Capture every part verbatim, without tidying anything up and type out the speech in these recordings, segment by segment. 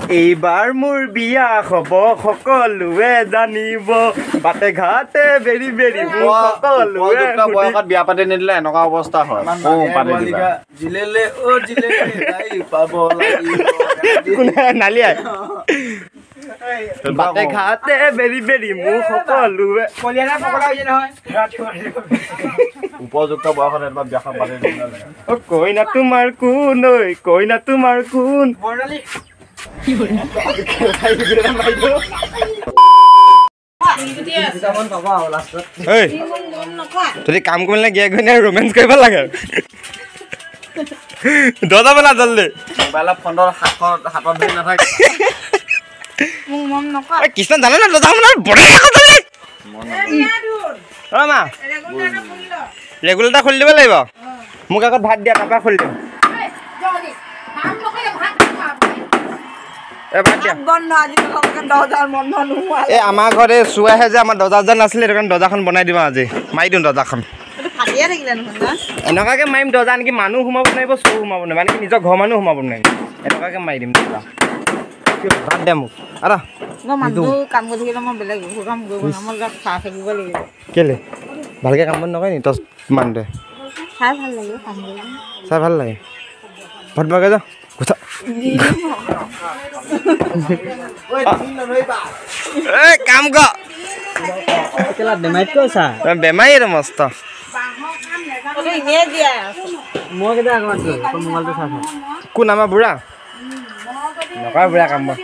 এইবাৰ মোৰ বিয়া হ'ব সকলোৱে জানিব বাটে ঘাটে বেৰি বেৰি মোৰ সকলোৱে বয়সত বিয়া পাতি নিদিলে এনেকুৱা অৱস্থা হয় ও পাতি দিবা জিলেলে ও জিলেলে যাই পাব লাগিব কোনে নালিয়াই বাটে ঘাটে বেৰি বেৰি মোৰ সকলোৱে কলিয়ানা পকৰা হৈছে নহয় উপযুক্ত বয়সত এবাৰ বিয়াখন পাতি নিদিলে ও কইনা তোমাৰ কোন ঐ কইনা তোমাৰ কোন বৰ্ণালী কি বলে খেলাই গিৰা মাইদো এই তুমি কাম কৰিলে গিয়া গইনা ৰোমান্স কৰিব লাগে দদা বলা জলদি মোবাইলত ফোনৰ হাতত হাতত ধৰি নাথাকে মোক মম নকৰা এ কৃষ্ণ জানে না দদা বলা বড় কথা লে অ মা ৰেগুলেটৰ খুলি দিব লাগিব মোক আগত ভাত দিয়া তাৰপা খুলি দিম এ ভাত দিয়া বন্ধ আজি তোমালোকে দহজাৰ বন্ধ নোহোৱা এ আমাৰ ঘৰে চুৱাহে যে আমাৰ দৰ্জাজন নাছিলে সেইটো কাৰণে দৰ্জাখন বনাই দিম আজি মাৰি দিম দৰ্জাখন ফাটিয়ে থাকিলে নহয় না এনেকুৱাকে মাৰিম দৰ্জা নেকি মানুহ সোমাব নোৱাৰিব চৌ সোমাব নোৱাৰিব মানে নিজৰ ঘৰ মানুহ সোমাব নোৱাৰিব এনেকুৱাকে মাৰি দিম দৰ্জা ভাত দে মোক আৰা মই মানুহ কাম কৰি থাকিলে মই বেলেগ কাম কৰিব না মই যাক চাহ থাকিব লাগিব কেলে ভালকে কাম বন নকৰে নি তই মানুহটোৱে চাই ভাল লাগে কাম কৰি চাই ভাল লাগে ভাত বগাই যা গুঠা এই কাম কৰ কেলা বেমাইত কৈছা বেমাৰী আৰু মস্ত ইনে দিয়া মই কেতিয়া আগত মোবাইলটো চাই কোন আমাৰ বুঢ়া নকৰা বুঢ়া কাম বন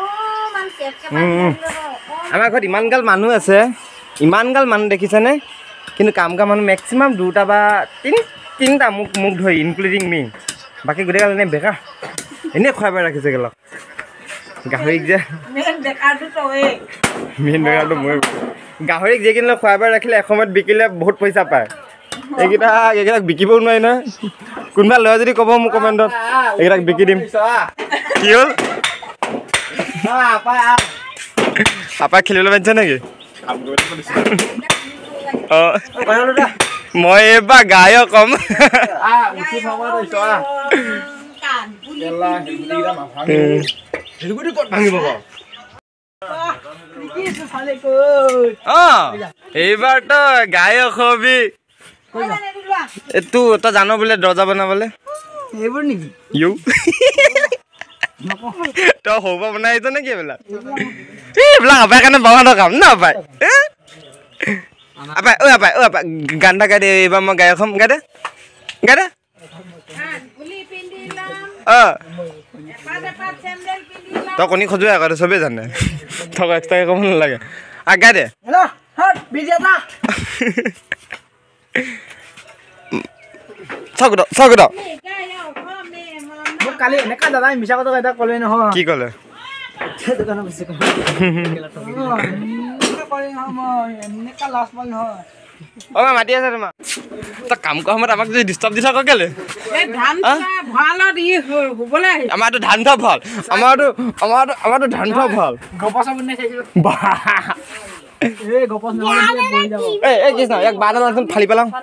আমাৰ ঘৰত ইমান গাল মানুহ আছে ইমান গাল মানুহ দেখিছেনে কিন্তু কাম কৰা মানুহ মেক্সিমাম দুটা বা তিনি তিনিটা মোক মোক ধৰি ইনক্লুডিং মি বাকী গোটেইগাল এনেই বেকাৰ এনেই খুৱাই পাই ৰাখিছে গেলক গাহৰিক যে মেন বেকাৰটো তই মেইন বেকাৰটো মই গাহৰিক যিকেইটা খুৱাই পাই ৰাখিলে এসময়ত বিকিলে বহুত পইচা পায় এইকেইটা এইকেইটাক বিকিবও নোৱাৰি নহয় কোনোবা লয় যদি ক'ব মোক কমেণ্টত এইকেইটাক বিকি দিম কি হ'ল পাপাই খেলিবলৈ পাৰিছে নেকি অঁ মই এইবাৰ গায়ক কম অঁ এইবাৰ তই গায়ক হবি তোৰ তই জানো বোলে দৰ্জা বনাবলে এইবোৰ নেকি ইউ তই সৰুপা বনাই আহিছ নেকি এইবিলাক এইবিলাক আপাই কাৰণে বাবাহঁতৰ কাম ন আপাই আপাই অ' আপাই অ' আপাই গান এটা গাই দে এইবাৰ মই গায়ক হ'ম গাই দে গাই দে অঁ তই কণী খজুৱাই আকৌ চবেই জানে তই এক্সট্ৰাকে ক'ব নালাগে আ গাই দে চাওক চাওক মোক কালি এনেকা দাদাই মিছা কথা এটা ক'লে নহয় কি ক'লে অ' মাতি আছে তোমাক তই কাম কৰা সময়ত আমাক যদি ডিষ্টাৰ্ব দি থাক কেলে আমাৰতো ধান থোৱা ভাল আমাৰতো আমাৰতো আমাৰতো ধান থোৱা ভাল এই কৃষ্ণ ইয়াক বাঁহ এডাল আনচোন ফালি পেলাওঁ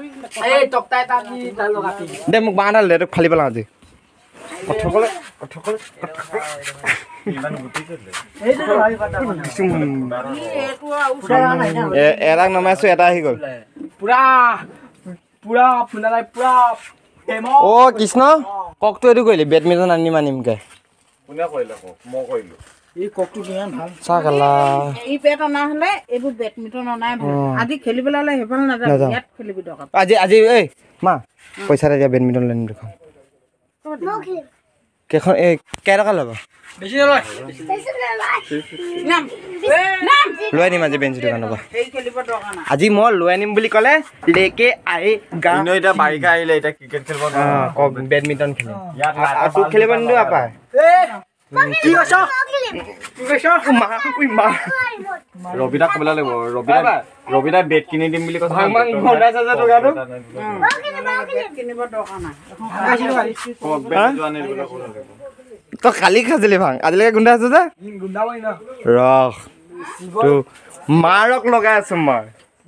দে মোক বাঁহ এডাল দে তোক ফালি পেলাওঁ আজি কথকলে কথকলে এটাক নমাইছো এটা আহি গ'ল অ' কৃষ্ণ ককটো এইটো কৰিলি বেডমিণ্টন আনিম আনিমকে কোনে কৰিলে কক মই কৰিলো এই ককটো কিমান ভাল চাহ খালা এই বেট অনা হ'লে এইবোৰ বেডমিণ্টন অনাই ভাল আজি খেলিবলৈ হ'লে সেইফালে নাযাবি ইয়াত খেলিবি দৰকাৰ আজি আজি এই মা পইচা এটা দিয়া বেডমিণ্টন লেন দুখন কেইখন এই কেইটকা ল'ব বেছি নলয় লৈ আনিম আজি বেঞ্চি দোকানৰ পৰা আজি মই লৈ আনিম বুলি ক'লে লেকে আহি গাঁও এতিয়া বাৰিষা আহিলে এতিয়া ক্ৰিকেট খেলিব বেডমিণ্টন খেলিম তোক খেলিব নিদিওঁ আপাই কি কৈছ ৰবিদাক ক'বলৈ লাগিব ৰবিদা ৰবিদা বেট কিনি দিম বুলি কৈছে তই কালি খাইছিলি ভাং আজিলৈকে গোন্ধাই আছো যে ৰস তো মাৰক লগাই আছো মই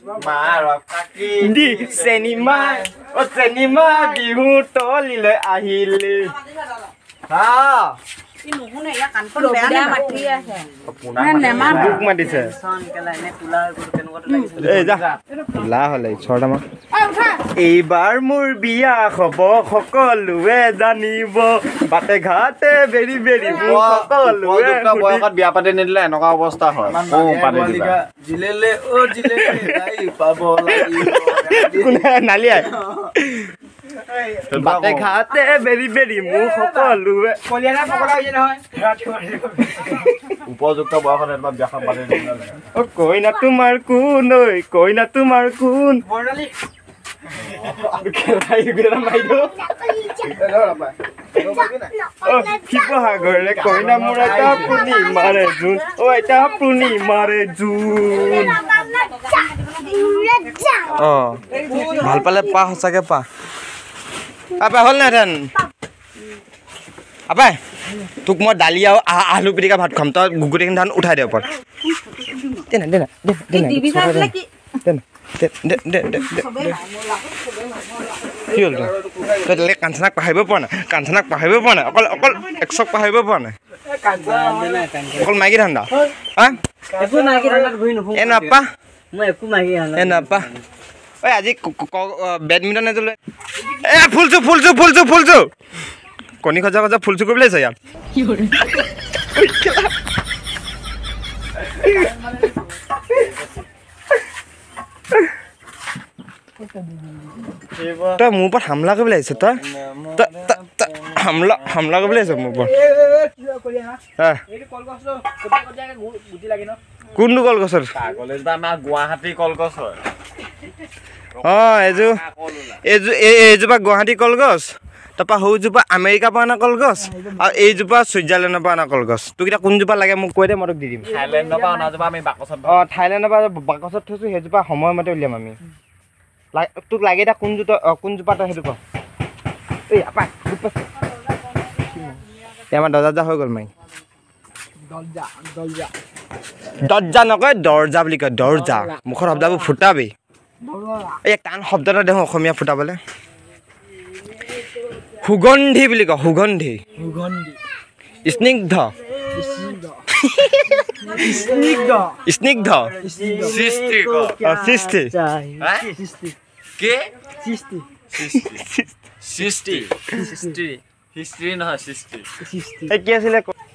দি চেনিমা অ চেনিমা বিহু তলিলৈ আহিলে ই নুশুনে ইয়া কানখন বেয়া নে মাতি আছে না নেমা বুক মাতিছে এই যা লা হলে ছৰটামা এইবাৰ মোৰ বিয়া হ'ব সকলোৱে জানিব বাটে ঘাটে বেৰি বেৰি মোৰ সকলোৱে বয়সত বিয়া পাতি নিদিলে এনেকুৱা অৱস্থা হয় জিলেলে অ জিলেলে যাই পাব লাগিব কোনে নালিয়াই বাটে ঘাটে বেৰি বেৰি মোৰ সকলোৱে কলিয়ানা পকৰা হৈ নহয় উপযুক্ত বয়সত এবাৰ বিয়া খাব পাতি নিদিলে অ কইনা তোমাৰ কোন ঐ কইনা তোমাৰ কোন বৰ্ণালী শিৱসাগৰলে কইনা মোৰ এটা পুনি মাৰে জোন অ এটা পুনি মাৰে জোন অ ভাল পালে পা সঁচাকে পা আপা হ'ল নাই ধান আপাই তোক মই দালি আৰু আলু পিটিকা ভাত খাম তই গোটেইখিনি ধান উঠাই দে ওপৰত দে না দে না দে দে না দে দে দে কি হ'ল তই তই কাঞ্চনাক পাহৰিব পৰা নাই কাঞ্চনাক পাহৰিব পৰা নাই অকল অকল একশক পাহৰিব পৰা নাই অকল মাইকী ধান্দা হা এ নাপা এ নাপা ঐ আজি বেডমিণ্টন এযোৰ লৈ এ ফুলছো ফুলছো ফুলছো ফুলছো কণী খজা খজা ফুলছো কৰিবলৈ আছে ইয়াত তই মোৰ ওপৰত হামলা কৰিবলৈ আহিছ তই হামলা হামলা কৰিবলৈ আহিছ মোৰ ওপৰত কোনটো কলগছৰ গুৱাহাটী কলগছ হয় অঁ এইযোৰ এইযোৰ এইজোপা গুৱাহাটী কলগছ তাৰপৰা সৰুজোপা আমেৰিকাৰ পৰা অনা কলগছ আৰু এইজোপা ছুইজাৰলেণ্ডৰ পৰা অনা কলগছ তোক এতিয়া কোনজোপা লাগে মোক কৈ দে মই তোক দি দিম থাইলেণ্ডৰ পৰা অনাজোপা আমি বাকচত অঁ থাইলেণ্ডৰ পৰা বাকচত থৈছোঁ সেইজোপা সময়মতে উলিয়াম আমি তোক লাগে এতিয়া কোনজোপা কোনজোপা তই সেইটো ক এই আপা এই আমাৰ দৰ্জা যা হৈ গ'ল মাই দৰ্জা নকয় দৰ্জা বুলি কয় দৰ্জা মুখৰ শব্দবোৰ ফুটাবি এই টান শব্দ এটা দেখোঁ অসমীয়া ফুটাবলৈ সুগন্ধি বুলি কয় সুগন্ধি স্নিগ্ধ স্নিগ্ধ সৃষ্টি কি সৃষ্টি হিষ্ট্ৰী নহয় সৃষ্টি এই কি আছিলে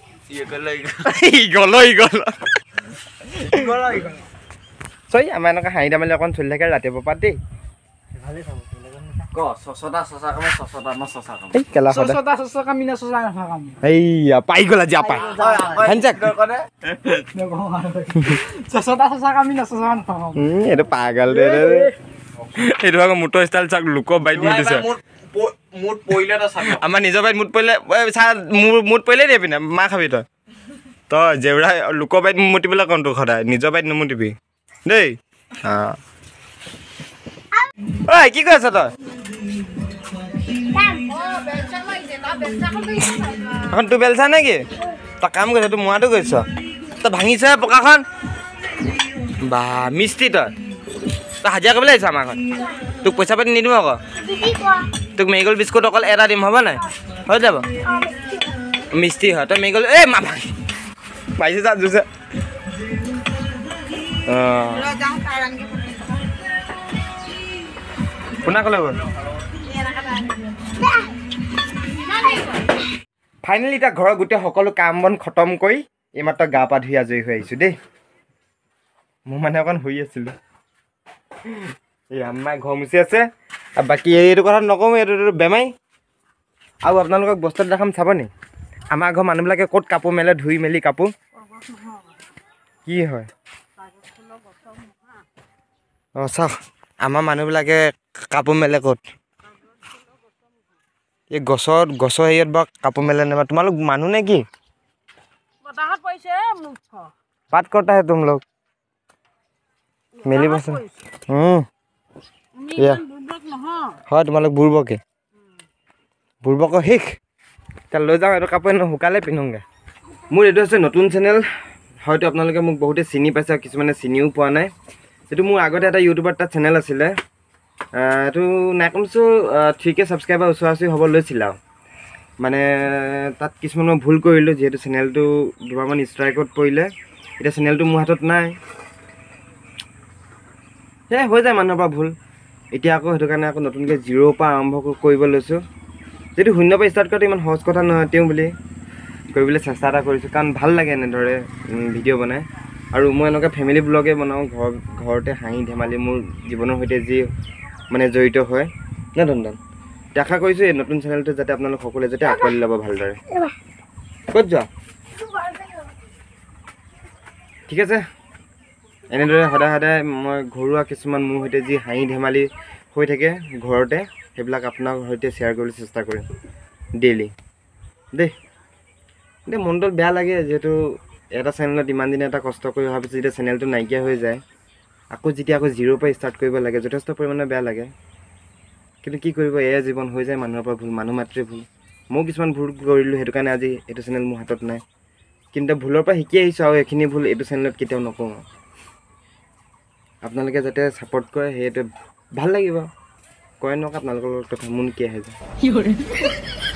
চৰি আমাৰ এনেকুৱা হাঁহি ধেমালি অকণ চলি থাকে ৰাতিপুৱা পৰা দেই এইয়া পাই গ'ল আজি আপা এইটো পাগল দে এইটো আকৌ মোটৰ ষ্টাইল চাক লোকৰ বাইক নি দিছে আমাৰ নিজৰ বাইক মুঠ পৰিলে চা মোৰ মুঠ পৰিলে দিয়ে পিনে মা খাবি তই তই জেউৰা লোকৰ বাইক মুতিবলৈ কওঁ তোক সদায় নিজৰ বাইক নুমুতিবি দেই অঁ ঐ কি কৈ আছ তই এখন তোৰ বেলচা নেকি তই কাম কৰিছ তোৰ মোৱাটো কৰিছ তই ভাঙিছ পকাখন বা মিস্ত্ৰী তই তই হাজিৰা কৰিবলৈ আহিছ আমাৰ ঘৰত তোক পইচা পাতি নিদিম আকৌ তোক মেৰিগল বিস্কুট অকল এটা দিম হ'ব নাই হৈ যাব মিস্ত্ৰী হয় তই মেৰিগল এই মামা পাইছে যা জুছে অঁ কোনা ক'লে গ'ল ফাইনেলি এতিয়া ঘৰৰ গোটেই সকলো কাম বন খতম কৰি এইমাত্ৰ গা পা ধুই আজৰি হৈ আহিছোঁ দেই মোৰ মানে অকণ শুই আছিলোঁ এই আম্মাই ঘৰ মুচি আছে আৰু বাকী এইটো কথা নকওঁ এইটো বেমাৰী আৰু আপোনালোকক বস্তু এটা দেখাম চাব নি আমাৰ ঘৰৰ মানুহবিলাকে ক'ত কাপোৰ মেলে ধুই মেলি কাপোৰ কি হয় অঁ চাওক আমাৰ মানুহবিলাকে কাপোৰ মেলে ক'ত এই গছত গছৰ হেৰিয়ত বা কাপোৰ মেলে নাবা তোমালোক মানুহ নে কি পাত কটা হে তুম লোক মেলি বস্তু হয় তোমালোক বুৰ্বকে বুৰ্বক শেষ এতিয়া লৈ যাওঁ এইটো কাপোৰ এনেও শুকালে পিন্ধোগৈ মোৰ এইটো হৈছে নতুন চেনেল হয়তো আপোনালোকে মোক বহুতে চিনি পাইছে আৰু কিছুমানে চিনিও পোৱা নাই এইটো মোৰ আগতে এটা ইউটিউবৰ এটা চেনেল আছিলে এইটো নাই কমচো থ্ৰী কে ছাবস্ক্ৰাইবাৰ ওচৰা ওচৰি হ'ব লৈছিল আৰু মানে তাত কিছুমান মই ভুল কৰিলোঁ, যিহেতু চেনেলটো দুবাৰমান ষ্ট্ৰাইকত পৰিলে, এতিয়া চেনেলটো মোৰ হাতত নাই। সেয়াই হৈ যায় মানুহৰ পৰা ভুল। এতিয়া আকৌ সেইটো কাৰণে আকৌ নতুনকৈ জিৰ'ৰ পৰা আৰম্ভ কৰিব লৈছোঁ। যিহেতু শূন্যৰ পৰা ষ্টাৰ্ট কৰাটো ইমান সহজ কথা নহয়, তেওঁ বুলি কৰিবলৈ চেষ্টা এটা কৰিছোঁ, কাৰণ ভাল লাগে এনেদৰে ভিডিঅ' বনাই। আৰু মই এনেকুৱা ফেমিলি ব্লগে বনাওঁ, ঘৰ ঘৰতে হাঁহি ধেমালি মোৰ জীৱনৰ সৈতে যি মানে জড়িত হয় ন ধনদান। আশা কৰিছোঁ এই নতুন চেনেলটো যাতে আপোনালোক সকলোৱে যাতে আঁকোৱালি ল'ব ভালদৰে। ক'ত যোৱা? ঠিক আছে, এনেদৰে সদায় সদায় মই ঘৰুৱা কিছুমান মোৰ সৈতে যি হাঁহি ধেমালি হৈ থাকে ঘৰতে, সেইবিলাক আপোনাৰ সৈতে শ্বেয়াৰ কৰিবলৈ চেষ্টা কৰিম ডেইলি দেই। এতিয়া মনটো বেয়া লাগে, যিহেতু এটা চেনেলত ইমান দিনে এটা কষ্ট কৰি অহাৰ পিছত যেতিয়া চেনেলটো নাইকিয়া হৈ যায়, আকৌ যেতিয়া আকৌ জিৰ'ৰ পৰা ষ্টাৰ্ট কৰিব লাগে, যথেষ্ট পৰিমাণে বেয়া লাগে। কিন্তু কি কৰিব, এয়া জীৱন, হৈ যায় মানুহৰ পৰা ভুল, মানুহ মাত্ৰেই ভুল। ময়ো কিছুমান ভুল কৰিলোঁ, সেইটো কাৰণে আজি এইটো চেনেল মোৰ হাতত নাই। কিন্তু ভুলৰ পৰা শিকি আহিছোঁ, আৰু এইখিনি ভুল এইটো চেনেলত কেতিয়াও নকওঁ। আপোনালোকে যাতে ছাপোৰ্ট কৰে, সেইটো ভাল লাগিব। কয় নক আপোনালোকৰ লগত কথা, মোৰ কি আহে যায়।